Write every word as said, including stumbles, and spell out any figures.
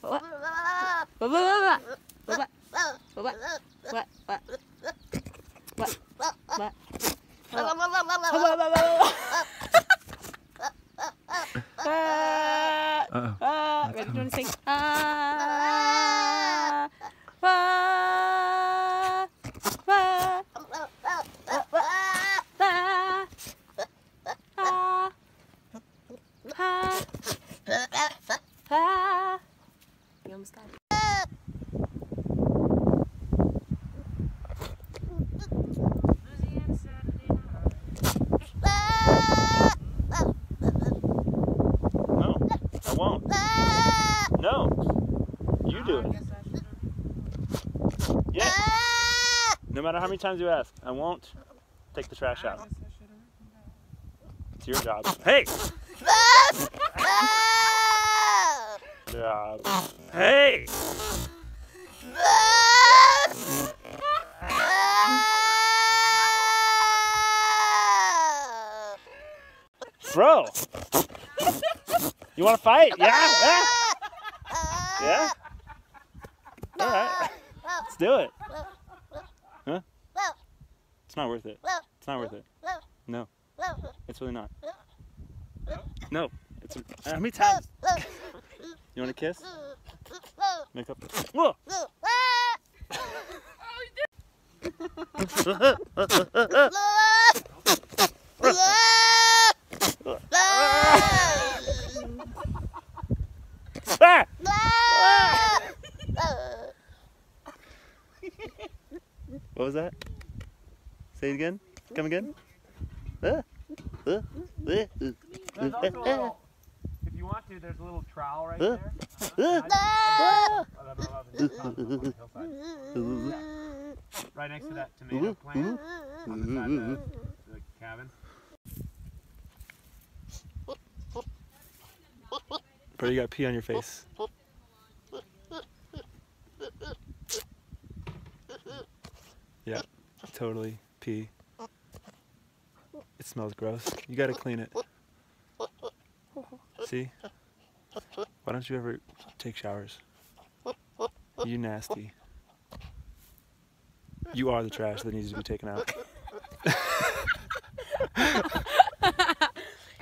What? What? What? What? What? What? What? What? What? Uh-oh. Ah, ready to sing? Ah, ah, ah, ah, ah. You almost got it. Won't. No. You do it. Yeah. No matter how many times you ask, I won't take the trash out. It's your job. Hey! Job. Hey! Bro! You want to fight? Yeah? Yeah? Yeah? Alright. Let's do it. Huh? It's not worth it. It's not worth it. No. It's really not. No. It's a, how many times? You want a kiss? Make up. Whoa! Ah! What was that? Say it again. Come again. Ah. Ah. Ah. There's also a little, if you want to, there's a little trowel right there. Right next to that tomato plant on the side of the, the cabin. Bro, you got pee on your face. Yeah, totally pee. It smells gross. You gotta clean it. See? Why don't you ever take showers? You nasty. You are the trash that needs to be taken out.